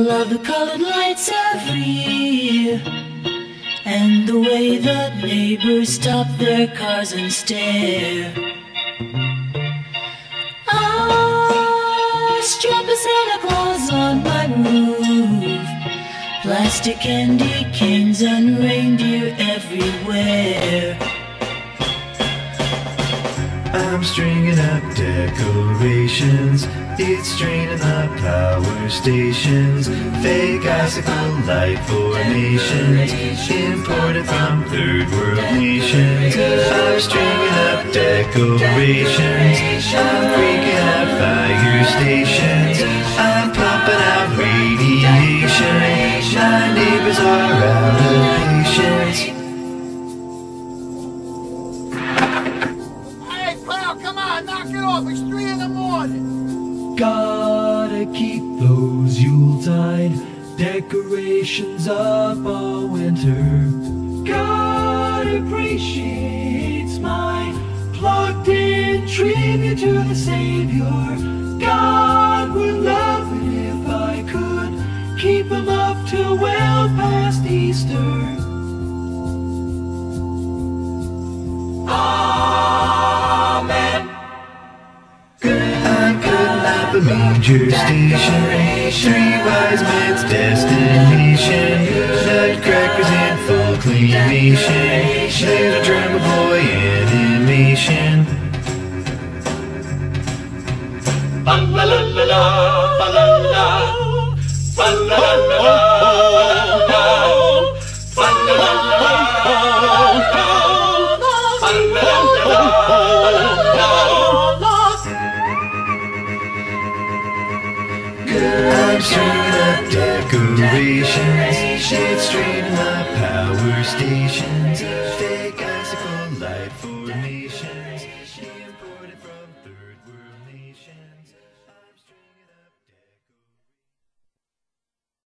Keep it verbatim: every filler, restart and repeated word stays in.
love the colored lights every year, and the way the neighbors stop their cars and stare. I strap a Santa Claus on my roof, plastic candy canes and reindeer everywhere. I'm stringing up decorations, it's draining the power stations. Fake icicle light formations, imported from third world nations. I'm stringing up decorations, I'm freaking out fire stations, I'm pumping out radiation. My neighbors are out of patience. It's three in the morning. Gotta keep those Yuletide decorations up all winter. God appreciates my plugged-in tribute to the Savior. God would love it if I could keep him up till well past Easter. A major station, three wise men's destination, nutcrackers in full cleanation, there's a drummer boy animation. Ba-la-la-la-la, ba-la-la, ba-la-la-la-la, I'm stringing up decorations, it's straining up power stations.